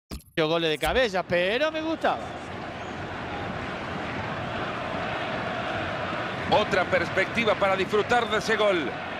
Goles de cabeza, pero me gustaba. Otra perspectiva para disfrutar de ese gol.